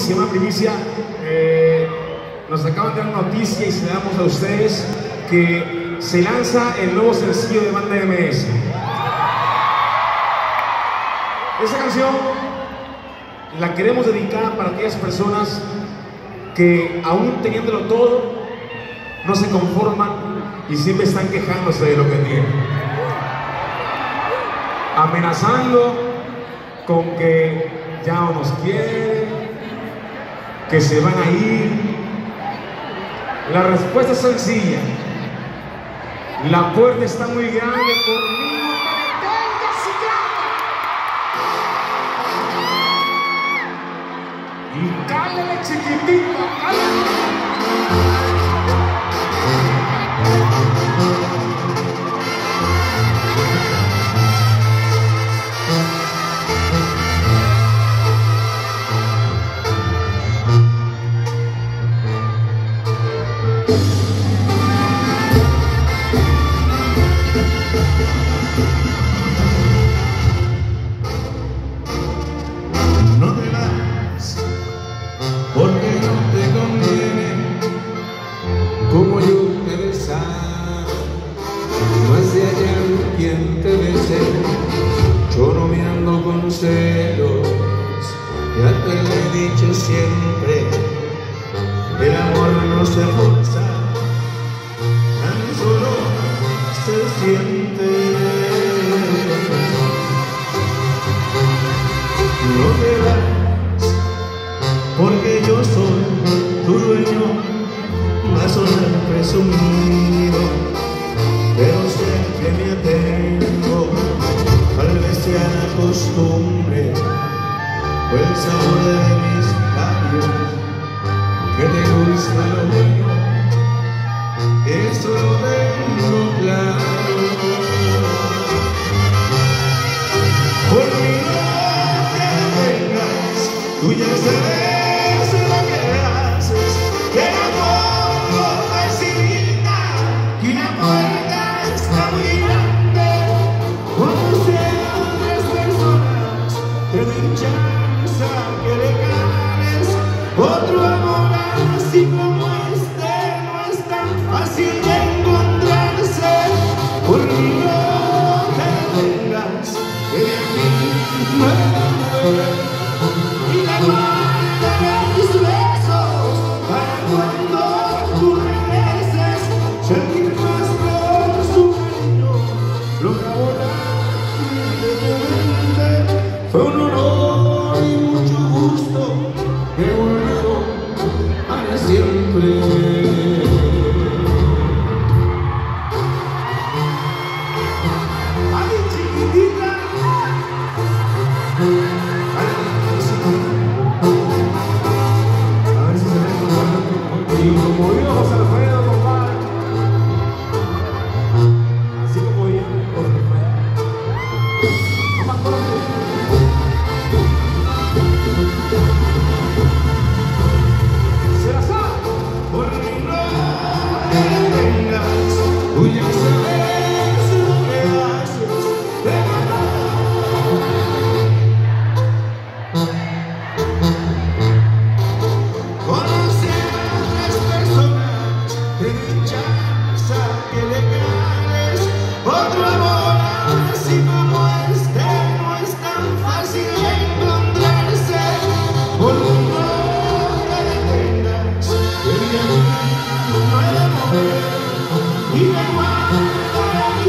una primicia. Nos acaban de dar noticia y se la damos a ustedes que se lanza el nuevo sencillo de Banda MS. Esa canción la queremos dedicar para aquellas personas que aún teniéndolo todo no se conforman y siempre están quejándose de lo que tienen, amenazando con que ya no nos quieren, que se van a ir. La respuesta es sencilla: la puerta está muy grande, conmigo te detengas y cállale, chiquitito, cállale. No te vas, porque no te conviene, como yo te besaba. No es de hallar quien te bese, yo no me ando con celos. Ya te lo he dicho siempre, el amor no se forza, tan solo se siente. No te vas, porque yo soy tu dueño, va a sonar presumido, pero sé que me atengo, tal vez sea la costumbre o el sabor de mis labios, que te gusta lo bueno, eso lo tengo claro. Tú ya sabes lo que haces, que no pongo facilita, que una puerta está muy grande. Conocer a otras personas, te doy chance a que le ganes. Otro amor así como este no es tan fácil de encontrarse. Por mí no te detengas, que de aquí no hay. Y la guardaré mis besos para cuando tú regreses, sentir más por su cariño, lo que ahora de tu mente. Fue un honor y mucho gusto, que volvió para siempre. ¡Ay, chiquitita! Y como dijo José Alfredo, compadre, así como yo, no más cosas. Se la sabe. Por mí no te detengas, tú ya sabes lo que haces, de verdad. Conocer a otras personas, te doy chance a que le ganes. Otro amor así como este no es tan fácil de encontrarse. Por mí no te detengas, que de aquí no hay de mover, y me guardaré